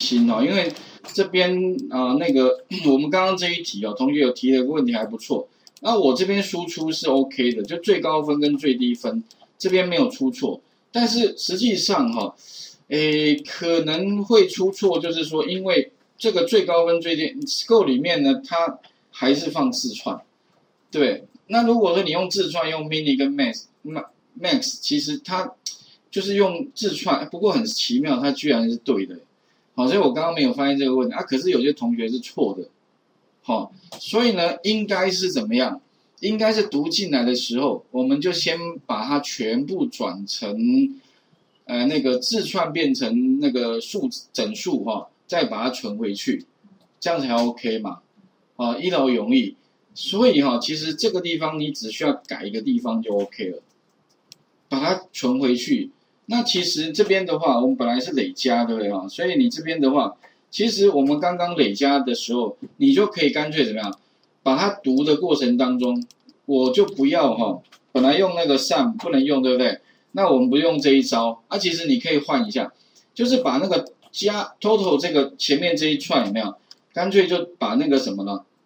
心哦，因为这边那个我们刚刚这一题哦，同学有提的问题还不错。那我这边输出是 OK 的，就最高分跟最低分这边没有出错，但是实际上哈，可能会出错，就是说因为这个最高分最低 score 里面呢，它还是放字串，对。那如果说你用字串用 mini 跟 max， 其实它就是用字串，不过很奇妙，它居然是对的。好，所以我刚刚没有发现这个问题啊，可是有些同学是错的，好，所以呢，应该是怎么样？应该是读进来的时候，我们就先把它全部转成，那个字串变成那个整数哈，再把它存回去，这样才 OK 嘛，啊，一劳永逸。所以哈，其实这个地方你只需要改一个地方就 OK 了，把它存回去。那其实这边的话，我们本来是累加，对不对哈？所以你这边的话，其实我们刚刚累加的时候，你就可以干脆怎么样，把它读的过程当中，我就不要哈，本来用那个 sum 不能用，对不对？那我们不用这一招啊，其实你可以换一下，就是把那个加 total 这个前面这一串有没有？干脆就把那个什么呢？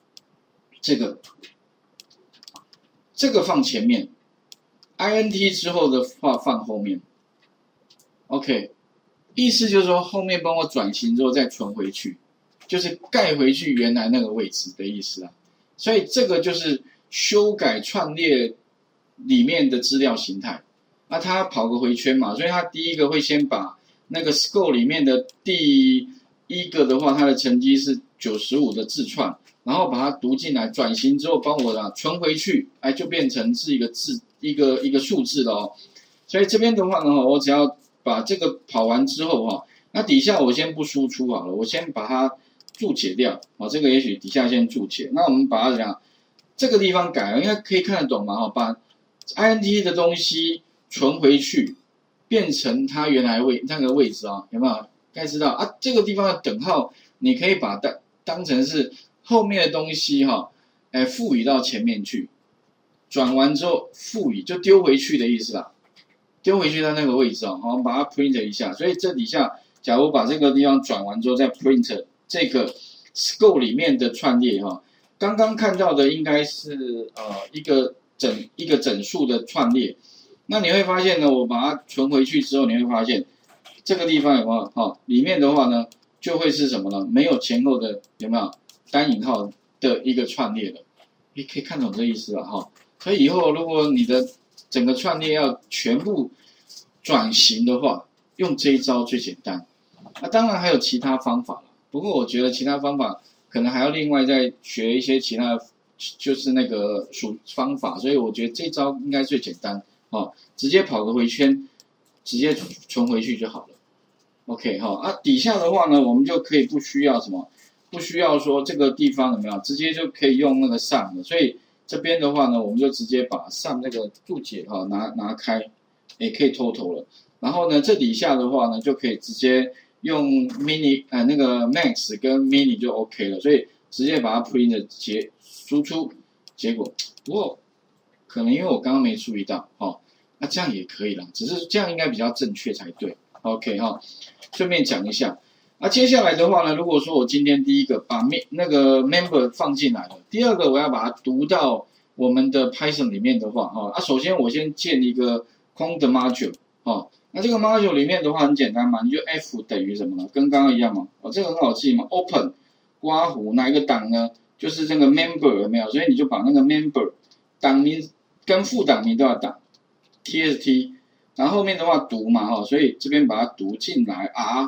这个放前面 ，int 之后的话放后面。OK， 意思就是说后面帮我转型之后再存回去，就是盖回去原来那个位置的意思啊。所以这个就是修改串列里面的资料形态。那它跑个回圈嘛，所以它第一个会先把那个 score 里面的第一个的话，它的成绩是95的字串，然后把它读进来，转型之后帮我存回去，哎，就变成是一个数字了哦。所以这边的话呢，我只要把这个跑完之后哈，那底下我先不输出好了，我先把它注解掉啊，这个也许底下先注解。那我们把它怎样？这个地方改，应该可以看得懂嘛？哈，把 int 的东西存回去，变成它原来那个位置啊，有没有？该知道啊，这个地方的等号，你可以把它当成是后面的东西哈，赋予到前面去，转完之后赋予就丢回去的意思啦。丢回去到那个位置哦，好，把它 print 一下。所以这底下，假如把这个地方转完之后，再 print 这个 score 里面的串列哈，刚刚看到的应该是一个整数的串列。那你会发现呢，我把它存回去之后，你会发现这个地方有没有哈？里面的话呢，就会是什么呢？没有前后的有没有单引号的一个串列了？你可以看懂这意思了哈。所以以后如果你的整个串列要全部转型的话，用这一招最简单。那当然还有其他方法了，不过我觉得其他方法可能还要另外再学一些其他的，就是那个方法。所以我觉得这招应该最简单哦，直接跑个回圈，直接存回去就好了。OK 哈啊，底下的话呢，我们就可以不需要什么，不需要说这个地方有没有，直接就可以用那个 sum 的，所以。这边的话呢，我们就直接把上那个注解哈拿开，也可以 total 了。然后呢，这底下的话呢，就可以直接用 mini 那个 max 跟 mini 就 OK 了。所以直接把它 print 输出结果。不过可能因为我刚刚没注意到哦，那这样也可以啦，只是这样应该比较正确才对。OK 哈，顺便讲一下。那接下来的话呢，如果说我今天第一个把那个 member 放进来了，第二个我要把它读到我们的 Python 里面的话，哈，首先我先建一个空的 module，那这个 module 里面的话很简单嘛，你就 f 等于什么呢？跟刚刚一样嘛，这个很好记嘛 ，open 刮弧哪一个档呢？就是这个 member 有没有？所以你就把那个 member 档名跟副档名都要打 tst， 然后后面的话读嘛，所以这边把它读进来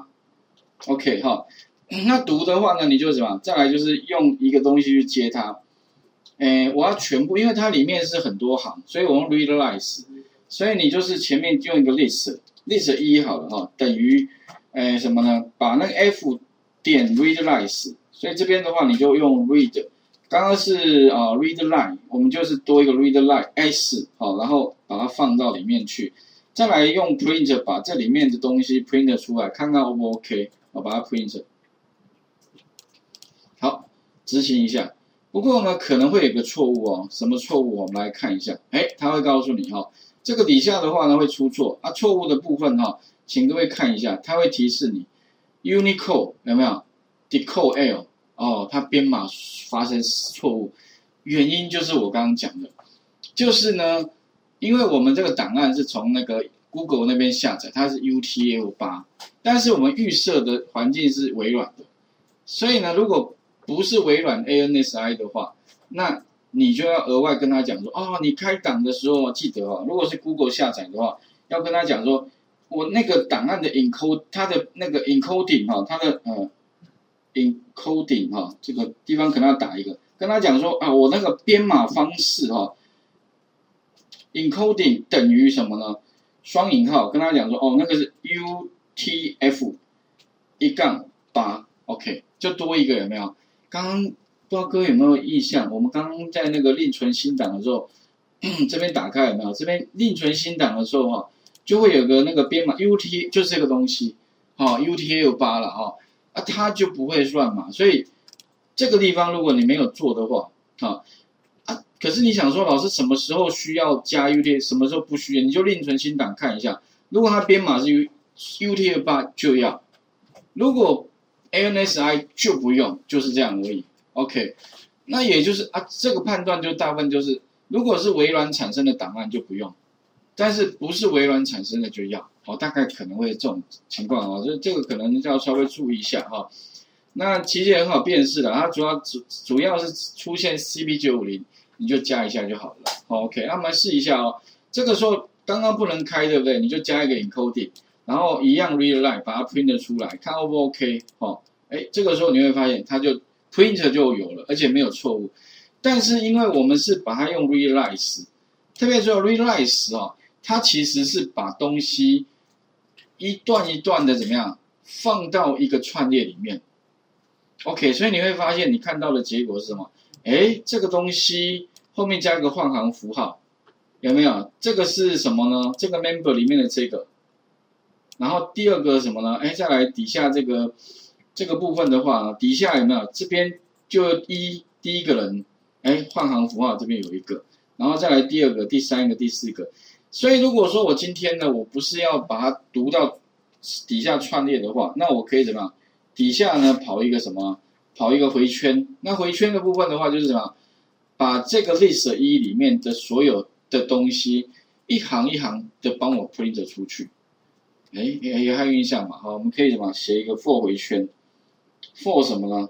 OK 哈，那读的话呢，你就什么？再来就是用一个东西去接它，我要全部，因为它里面是很多行，所以我用 readlines， 所以你就是前面用一个 list 1好了哈，等于什么呢？把那个 f 点 readlines， 所以这边的话你就用 read， 刚刚是readline， 我们就是多一个 readline s 好，然后把它放到里面去，再来用 print 把这里面的东西 print 出来，看看 O 不 OK。我把它 print， 好，执行一下。不过呢，可能会有个错误哦。什么错误？我们来看一下。它会告诉你哈，这个底下的话呢会出错啊。错误的部分哈，请各位看一下，它会提示你， Unicode 有没有 decode L 哦，它编码发生错误，原因就是我刚刚讲的，就是呢，因为我们这个档案是从那个 Google 那边下载，它是 UTF-8，但是我们预设的环境是微软的，所以呢，如果不是微软 ANSI 的话，那你就要额外跟他讲说，哦，你开档的时候记得哦，如果是 Google 下载的话，要跟他讲说，我那个档案的 它的那个 encoding 哈，它的encoding 哈，这个地方可能要打一个，跟他讲说啊，我那个编码方式哈，encoding 等于什么呢？双引号，跟他讲说，哦，那个是 UTF-8，OK， 就多一个有没有？刚刚不知道各位有没有印象？我们刚刚在那个另存新档的时候，这边打开有没有？这边另存新档的时候哈，就会有个那个编码 UT， 就是这个东西，UTF-8了哈，啊，它就不会乱码，所以这个地方如果你没有做的话，可是你想说老师什么时候需要加 UTF， 什么时候不需要？你就另存新档看一下，如果它编码是 UTF-8就要，如果 ANSI 就不用，就是这样而已。OK， 那也就是这个判断就大部分就是，如果是微软产生的档案就不用，但是不是微软产生的就要。大概可能会这种情况哦，这个可能要稍微注意一下哈。那其实也很好辨识的，它主要是出现 CP950，你就加一下就好了。OK， 那我们来试一下哦。这个时候刚刚不能开，对不对？你就加一个 encoding。然后一样 read line 把它 print 出来，看 O 不 OK 这个时候你会发现它就 print 就有了，而且没有错误。但是因为我们是把它用 realize， 特别说 realize 它其实是把东西一段一段的怎么样放到一个串列里面。OK， 所以你会发现你看到的结果是什么？这个东西后面加一个换行符号，有没有？这个是什么呢？这个 member 里面的这个。然后第二个什么呢？再来底下这个部分的话，底下有没有？这边就第一个人，换行符号这边有一个，然后再来第二个、第三个、第四个。所以如果说我今天呢，我不是要把它读到底下串列的话，那我可以怎么样？底下呢跑一个什么？跑一个回圈。那回圈的部分的话，就是什么？把这个 list 1里面的所有的东西一行一行的帮我 print 出去。也还有印象嘛？好，我们可以什么写一个 for 回圈 ，for 什么呢？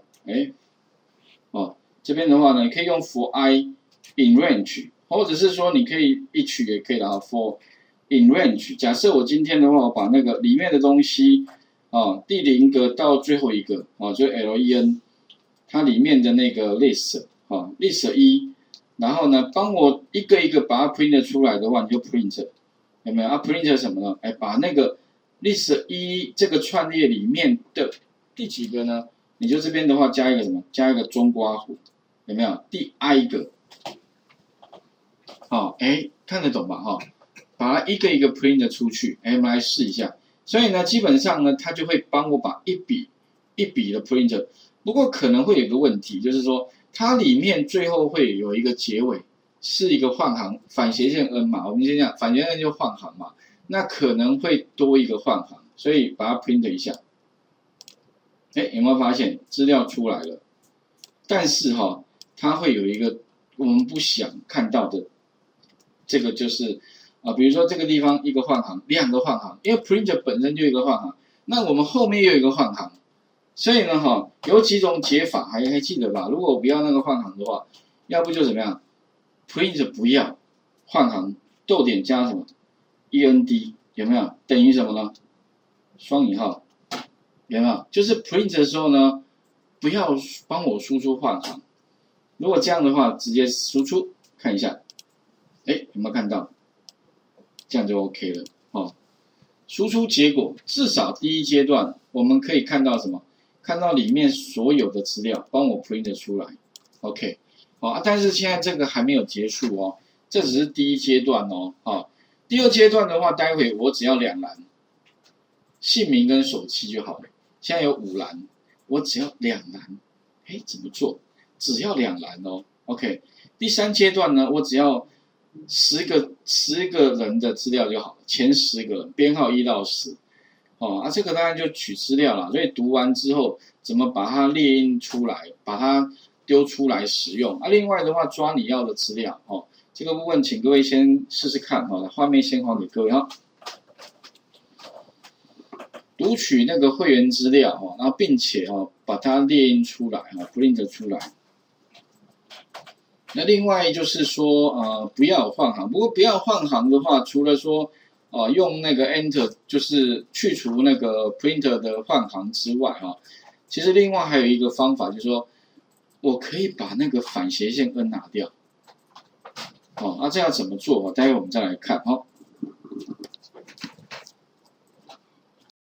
这边的话呢，可以用 for I in range， 或者是说你可以each也可以的啊 for in range。假设我今天的话，我把那个里面的东西第0个到最后一个就 len， 它里面的那个 list list 1，然后呢，帮我一个一个把它 print 出来的话，你就 print 有没有？print 什么呢？把那个list 1这个串列里面的第几个呢？你就这边的话加一个什么？加一个中括弧，有没有？第 i 个，看得懂吧？把它一个一个 print 出去。我们来试一下。所以呢，基本上呢，它就会帮我把一笔一笔的 print。不过可能会有个问题，就是说它里面最后会有一个结尾，是一个换行反斜线 n 嘛。我们先讲反斜线 n 就换行嘛。那可能会多一个换行，所以把它 print 一下。有没有发现资料出来了？但是它会有一个我们不想看到的，这个就是比如说这个地方一个换行，2个换行，因为 print 本身就一个换行，那我们后面又有一个换行，所以呢有几种解法，还记得吧？如果我不要那个换行的话，要不就怎么样 ？print 不要换行，逗点加什么？ END 有没有等于什么呢？双引号有没有？就是 print 的时候呢，不要帮我输出换行。如果这样的话，直接输出看一下，有没有看到？这样就 OK 了输出结果至少第一阶段我们可以看到什么？看到里面所有的资料，帮我 print 出来。OK， 但是现在这个还没有结束这只是第一阶段第二阶段的话，待会我只要2栏，姓名跟手机就好了。现在有5栏，我只要2栏。怎么做？只要2栏OK， 第3阶段呢，我只要10个人的资料就好了，前10个人，编号1到10。 这个当然就取资料了，所以读完之后怎么把它列印出来，把它丢出来使用。另外的话抓你要的资料这个部分请各位先试试看画面先还给各位读取那个会员资料然后并且把它列印出来print 出来。那另外就是说不要换行，不过不要换行的话，除了说用那个 Enter 就是去除那个 Printer 的换行之外其实另外还有一个方法，就是说我可以把那个反斜线 N 拿掉这要怎么做待会我们再来看